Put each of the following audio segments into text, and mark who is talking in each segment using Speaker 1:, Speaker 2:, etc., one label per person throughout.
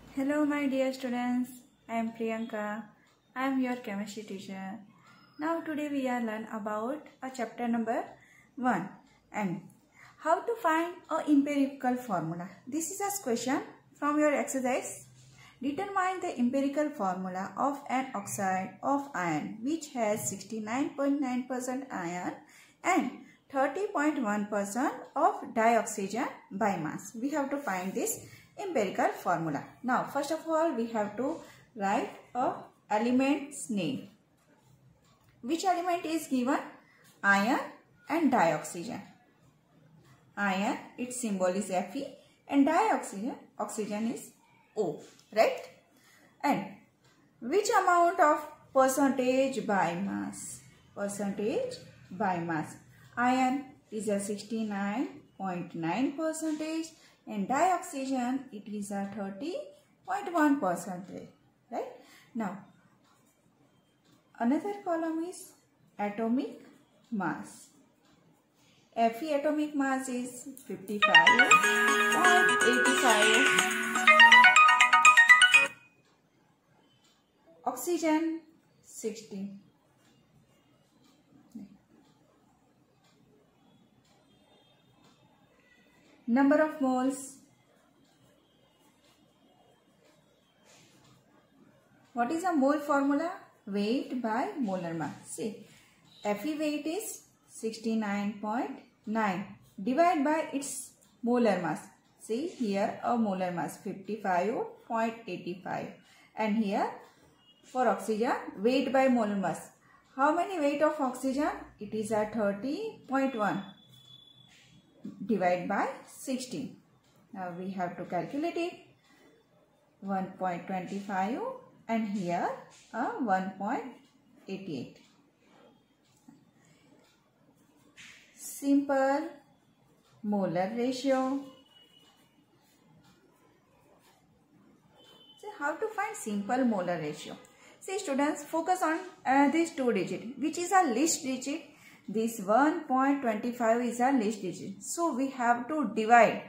Speaker 1: Hello my dear students, I am Priyanka. I am your chemistry teacher. Now today we are learn about a chapter number 1 and how to find a empirical formula. This is a question from your exercise. Determine the empirical formula of an oxide of iron which has 69.9% iron and 30.1% of dioxygen by mass. We have to find this empirical formula. Now first of all we have to write a element's name. Which element is given? Iron and dioxygen. Iron, its symbol is Fe, and dioxygen, oxygen is O, right? And which amount of percentage by mass? Percentage by mass. Iron is a 69.9% and dioxygen it is a 30.1%, right? Now another column is atomic mass. Fe atomic mass is 55.85. Oxygen 60. Number of moles. What is a mole formula? Weight by molar mass. See, Fe weight is 69.9 divided by its molar mass. See here a molar mass 55.85 and here for oxygen weight by molar mass. How many weight of oxygen? It is at 30.1 divided by 16. Now we have to calculate it. 1.25 and here 1.88. Simple molar ratio. So how to find simple molar ratio? See students, focus on these two digits. Which is a least digit? This 1.25 is a least digit. So we have to divide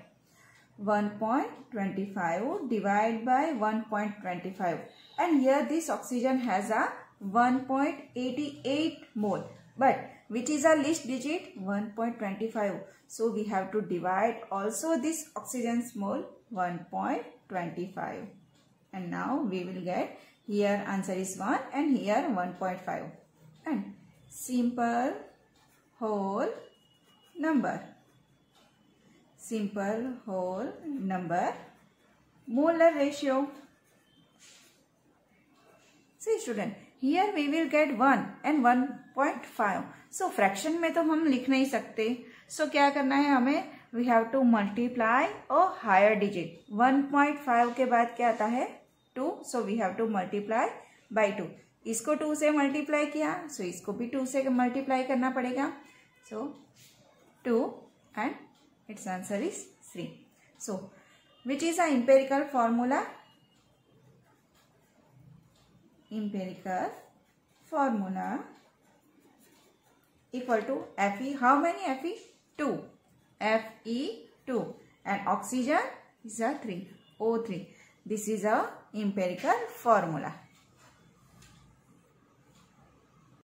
Speaker 1: 1.25 divided by 1.25. And here this oxygen has a 1.88 mole. But which is a least digit? 1.25. So we have to divide also this oxygen's mole 1.25. And now we will get here answer is 1 and here 1.5. And simple whole number. Simple whole number molar ratio. See student, here we will get 1 and 1.5. So fraction में तो हम लिख नहीं सकते. So क्या करना है हमें? We have to multiply a higher digit. 1.5 के बाद क्या आता है? 2. So we have to multiply by 2. इसको 2 से multiply किया. So इसको भी 2 से multiply करना पड़ेगा. So 2 and its answer is 3. So which is a empirical formula? Empirical formula equal to Fe. How many Fe? 2. Fe2 and oxygen is a 3. O3. This is a empirical formula.